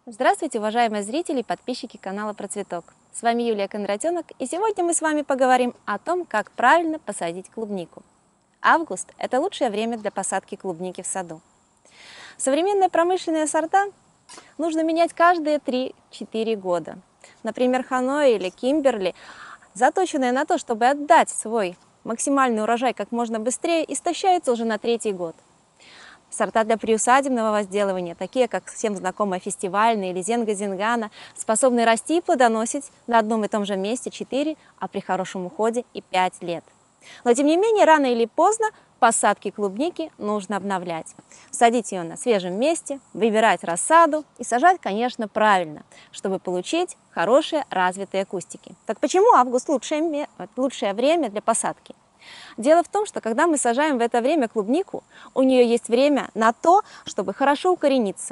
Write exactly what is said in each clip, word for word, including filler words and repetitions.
Здравствуйте, уважаемые зрители и подписчики канала Про Цветок. С вами Юлия Кондратенок, и сегодня мы с вами поговорим о том, как правильно посадить клубнику. Август – это лучшее время для посадки клубники в саду. Современные промышленные сорта нужно менять каждые три-четыре года. Например, Ханой или Кимберли, заточенные на то, чтобы отдать свой максимальный урожай как можно быстрее, истощаются уже на третий год. Сорта для приусадебного возделывания, такие как всем знакомые фестивальные или зенга-зингана, способны расти и плодоносить на одном и том же месте четыре, а при хорошем уходе и пять лет. Но тем не менее, рано или поздно посадки клубники нужно обновлять. Садить ее на свежем месте, выбирать рассаду и сажать, конечно, правильно, чтобы получить хорошие развитые кустики. Так почему август лучшее, лучшее время для посадки? Дело в том, что когда мы сажаем в это время клубнику, у нее есть время на то, чтобы хорошо укорениться.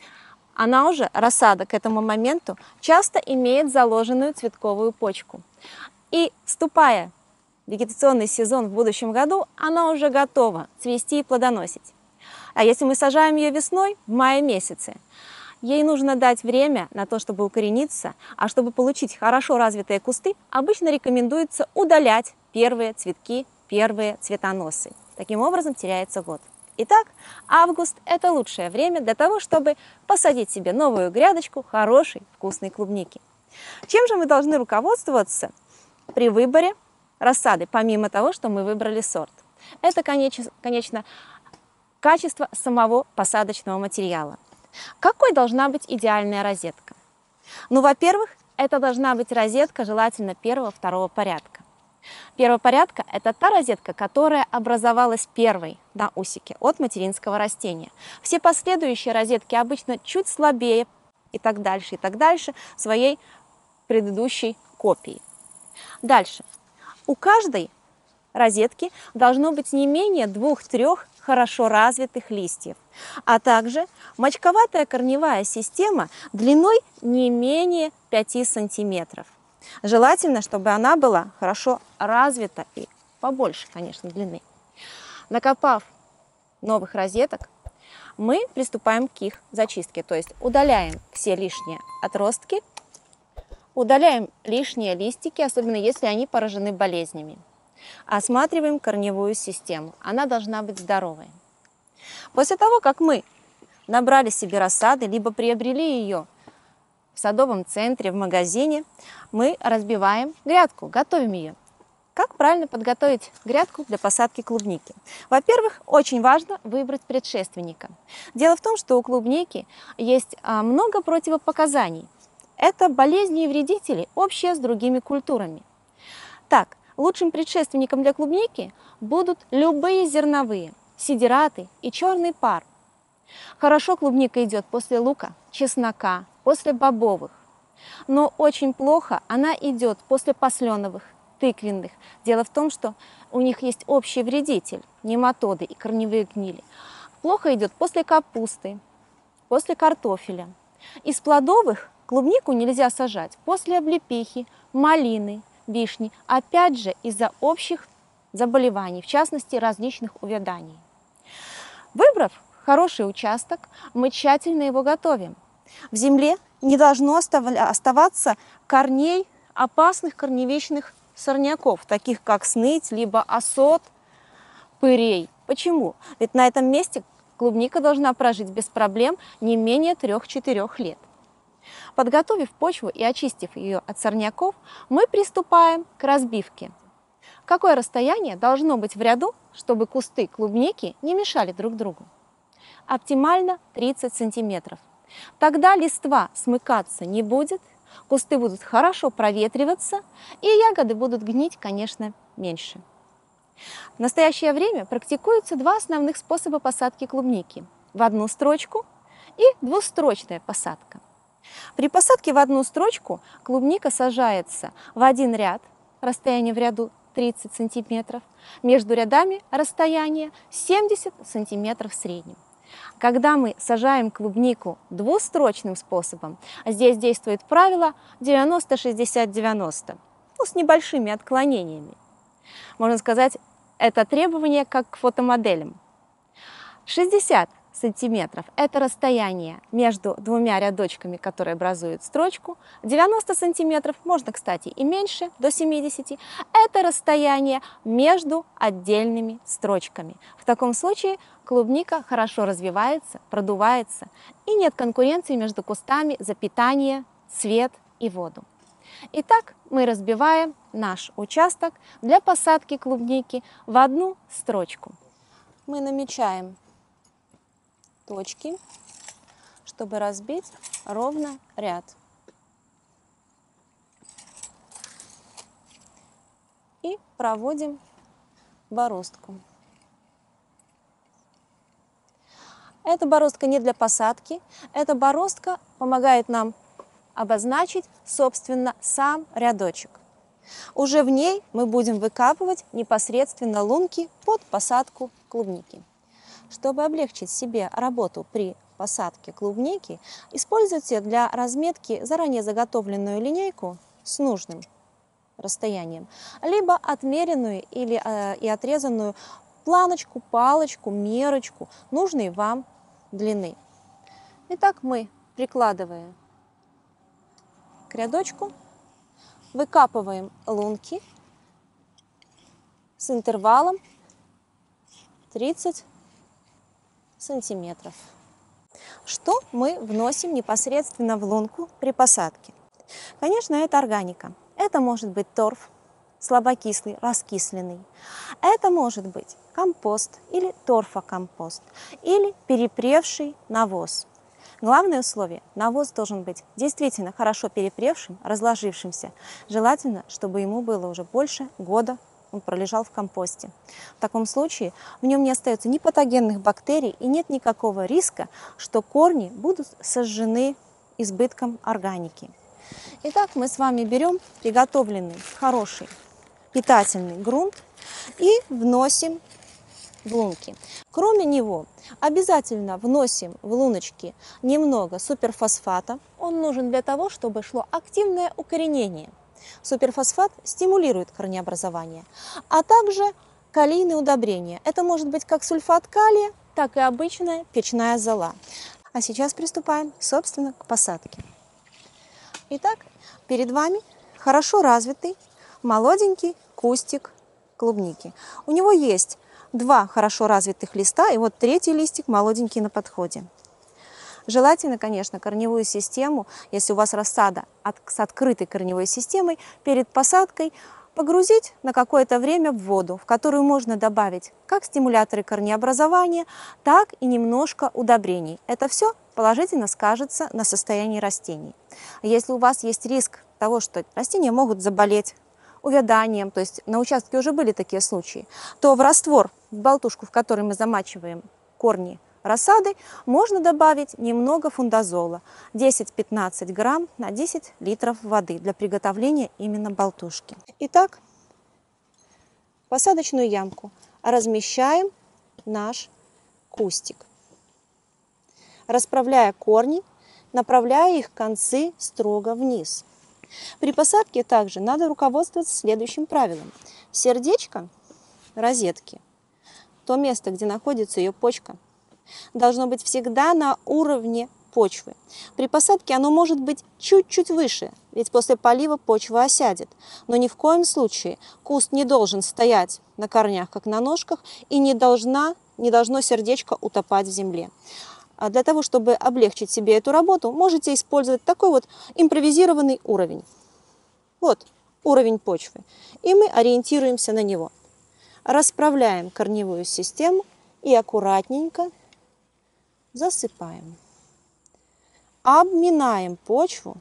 Она уже, рассада к этому моменту, часто имеет заложенную цветковую почку. И вступая в вегетационный сезон в будущем году, она уже готова цвести и плодоносить. А если мы сажаем ее весной, в мае месяце, ей нужно дать время на то, чтобы укорениться, а чтобы получить хорошо развитые кусты, обычно рекомендуется удалять первые цветки, первые цветоносы. Таким образом теряется год. Итак, август – это лучшее время для того, чтобы посадить себе новую грядочку хорошей вкусной клубники. Чем же мы должны руководствоваться при выборе рассады, помимо того, что мы выбрали сорт? Это, конечно, конечно качество самого посадочного материала. Какой должна быть идеальная розетка? Ну, во-первых, это должна быть розетка, желательно первого-второго порядка. Первого порядка – это та розетка, которая образовалась первой на усике от материнского растения. Все последующие розетки обычно чуть слабее и так дальше, и так дальше своей предыдущей копии. Дальше. У каждой розетки должно быть не менее двух-трех хорошо развитых листьев, а также мочковатая корневая система длиной не менее пяти сантиметров. Желательно, чтобы она была хорошо развита и побольше, конечно, длины. Накопав новых розеток, мы приступаем к их зачистке, то есть удаляем все лишние отростки, удаляем лишние листики, особенно если они поражены болезнями. Осматриваем корневую систему, она должна быть здоровой. После того, как мы набрали себе рассады, либо приобрели ее в садовом центре, в магазине, мы разбиваем грядку, готовим ее. Как правильно подготовить грядку для посадки клубники? Во-первых, очень важно выбрать предшественника. Дело в том, что у клубники есть много противопоказаний. Это болезни и вредители, общие с другими культурами. Так, лучшим предшественником для клубники будут любые зерновые, сидираты и черный пар. Хорошо клубника идет после лука, чеснока, после бобовых. Но очень плохо она идет после посленовых, тыквенных. Дело в том, что у них есть общий вредитель, нематоды и корневые гнили. Плохо идет после капусты, после картофеля. Из плодовых клубнику нельзя сажать после облепихи, малины, вишни, опять же из-за общих заболеваний, в частности различных увяданий. Выбрав хороший участок, мы тщательно его готовим. В земле не должно оставаться корней опасных корневищных сорняков, таких как сныть, либо осот, пырей. Почему? Ведь на этом месте клубника должна прожить без проблем не менее трех-четырех лет. Подготовив почву и очистив ее от сорняков, мы приступаем к разбивке. Какое расстояние должно быть в ряду, чтобы кусты клубники не мешали друг другу? Оптимально тридцать сантиметров. Тогда листва смыкаться не будет, кусты будут хорошо проветриваться, и ягоды будут гнить, конечно, меньше. В настоящее время практикуются два основных способа посадки клубники – в одну строчку и двустрочная посадка. При посадке в одну строчку клубника сажается в один ряд, расстояние в ряду тридцать сантиметров, между рядами расстояние семьдесят сантиметров в среднем. Когда мы сажаем клубнику двустрочным способом, здесь действует правило девяносто шестьдесят девяносто, ну, с небольшими отклонениями. Можно сказать, это требование как к фотомоделям. шестьдесят сантиметров – это расстояние между двумя рядочками, которые образуют строчку. девяносто сантиметров, можно, кстати, и меньше, до семидесяти – это расстояние между отдельными строчками. В таком случае клубника хорошо развивается, продувается, и нет конкуренции между кустами за питание, свет и воду. Итак, мы разбиваем наш участок для посадки клубники в одну строчку. Мы намечаем точки, чтобы разбить ровно ряд. И проводим бороздку. Эта бороздка не для посадки, эта бороздка помогает нам обозначить, собственно, сам рядочек. Уже в ней мы будем выкапывать непосредственно лунки под посадку клубники. Чтобы облегчить себе работу при посадке клубники, используйте для разметки заранее заготовленную линейку с нужным расстоянием, либо отмеренную или э, и отрезанную планочку, палочку, мерочку нужной вам длины. Итак, мы прикладываем к рядочку, выкапываем лунки с интервалом тридцать сантиметров. Что мы вносим непосредственно в лунку при посадке? Конечно, это органика. Это может быть торф, слабокислый, раскисленный. Это может быть компост или торфокомпост, или перепревший навоз. Главное условие – навоз должен быть действительно хорошо перепревшим, разложившимся. Желательно, чтобы ему было уже больше года, он пролежал в компосте. В таком случае в нем не остается ни патогенных бактерий и нет никакого риска, что корни будут сожжены избытком органики. Итак, мы с вами берем приготовленный хороший питательный грунт и вносим в лунки. Кроме него обязательно вносим в луночки немного суперфосфата. Он нужен для того, чтобы шло активное укоренение. Суперфосфат стимулирует корнеобразование, а также калийные удобрения. Это может быть как сульфат калия, так и обычная печная зола. А сейчас приступаем, собственно, к посадке. Итак, перед вами хорошо развитый молоденький кустик клубники. У него есть два хорошо развитых листа, и вот третий листик молоденький на подходе. Желательно, конечно, корневую систему, если у вас рассада от, с открытой корневой системой, перед посадкой погрузить на какое-то время в воду, в которую можно добавить как стимуляторы корнеобразования, так и немножко удобрений. Это все положительно скажется на состоянии растений. Если у вас есть риск того, что растения могут заболеть увяданием, то есть на участке уже были такие случаи, то в раствор, в болтушку, в которой мы замачиваем корни рассады, можно добавить немного фундазола, десять-пятнадцать грамм на десять литров воды для приготовления именно болтушки. Итак, в посадочную ямку размещаем наш кустик, расправляя корни, направляя их концы строго вниз. При посадке также надо руководствоваться следующим правилом. Сердечко розетки, то место, где находится ее почка, должно быть всегда на уровне почвы. При посадке оно может быть чуть-чуть выше, ведь после полива почва осядет. Но ни в коем случае куст не должен стоять на корнях, как на ножках, и не, должна, не должно сердечко утопать в земле. А для того, чтобы облегчить себе эту работу, можете использовать такой вот импровизированный уровень. Вот уровень почвы. И мы ориентируемся на него. Расправляем корневую систему и аккуратненько засыпаем. Обминаем почву,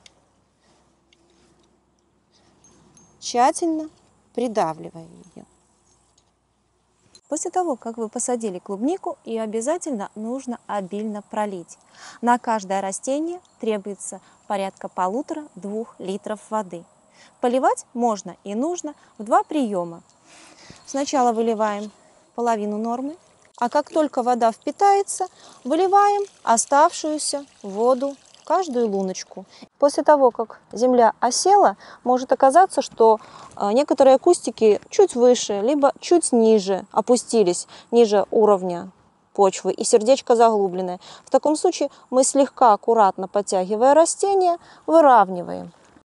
тщательно придавливая ее. После того, как вы посадили клубнику, ее обязательно нужно обильно пролить. На каждое растение требуется порядка полутора-двух литров воды. Поливать можно и нужно в два приема. Сначала выливаем половину нормы, а как только вода впитается, выливаем оставшуюся воду в каждую луночку. После того, как земля осела, может оказаться, что некоторые кустики чуть выше, либо чуть ниже опустились, ниже уровня почвы и сердечко заглубленное. В таком случае мы слегка аккуратно подтягивая растение, выравниваем.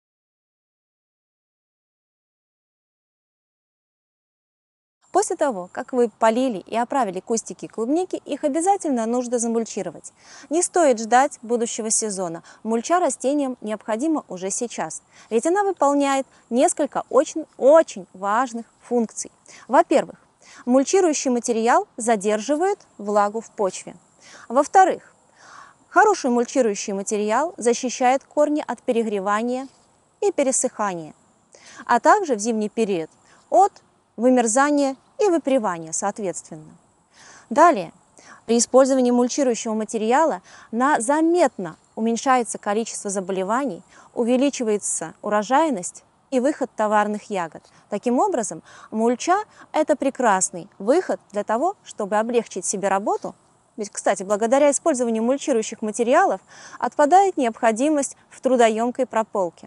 После того, как вы полили и оправили кустики клубники, их обязательно нужно замульчировать. Не стоит ждать будущего сезона. Мульча растениям необходима уже сейчас, ведь она выполняет несколько очень-очень важных функций. Во-первых, мульчирующий материал задерживает влагу в почве. Во-вторых, хороший мульчирующий материал защищает корни от перегревания и пересыхания, а также в зимний период от вымерзания и выпривания соответственно. Далее, при использовании мульчирующего материала на заметно уменьшается количество заболеваний, увеличивается урожайность и выход товарных ягод. Таким образом, мульча – это прекрасный выход для того, чтобы облегчить себе работу. Ведь, кстати, благодаря использованию мульчирующих материалов отпадает необходимость в трудоемкой прополке.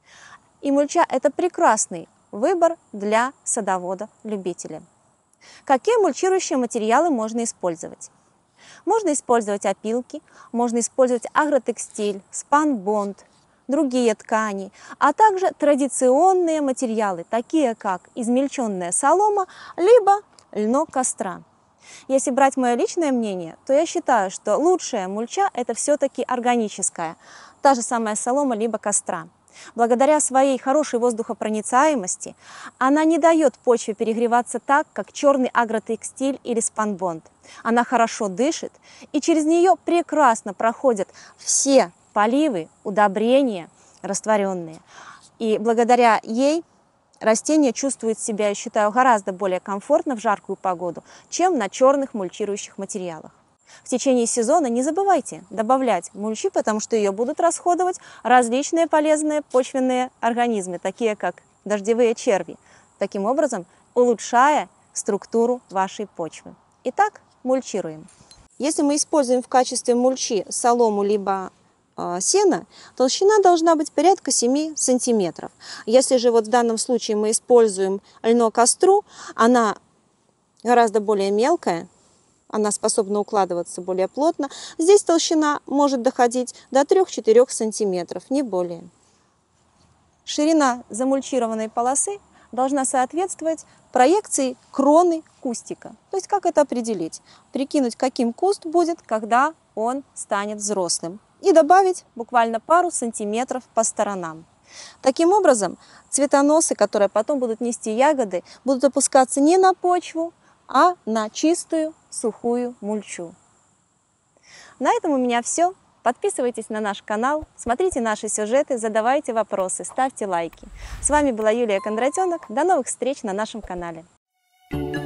И мульча – это прекрасный выбор для садовода-любителя. Какие мульчирующие материалы можно использовать? Можно использовать опилки, можно использовать агротекстиль, спанбонд, другие ткани, а также традиционные материалы, такие как измельченная солома, либо льно-костра. Если брать мое личное мнение, то я считаю, что лучшая мульча – это все-таки органическая, та же самая солома, либо костра. Благодаря своей хорошей воздухопроницаемости она не дает почве перегреваться так, как черный агротекстиль или спанбонд. Она хорошо дышит, и через нее прекрасно проходят все поливы, удобрения растворенные. И благодаря ей растение чувствует себя, я считаю, гораздо более комфортно в жаркую погоду, чем на черных мульчирующих материалах. В течение сезона не забывайте добавлять мульчи, потому что ее будут расходовать различные полезные почвенные организмы, такие как дождевые черви, таким образом улучшая структуру вашей почвы. Итак, мульчируем. Если мы используем в качестве мульчи солому либо э, сено, толщина должна быть порядка семи сантиметров. Если же вот в данном случае мы используем льно-костру, она гораздо более мелкая, она способна укладываться более плотно. Здесь толщина может доходить до трёх-четырёх сантиметров, не более. Ширина замульчированной полосы должна соответствовать проекции кроны кустика. То есть как это определить? Прикинуть, каким куст будет, когда он станет взрослым. И добавить буквально пару сантиметров по сторонам. Таким образом, цветоносы, которые потом будут нести ягоды, будут опускаться не на почву, а на чистую сухую мульчу. На этом у меня все. Подписывайтесь на наш канал, смотрите наши сюжеты, задавайте вопросы, ставьте лайки. С вами была Юлия Кондратенок. До новых встреч на нашем канале.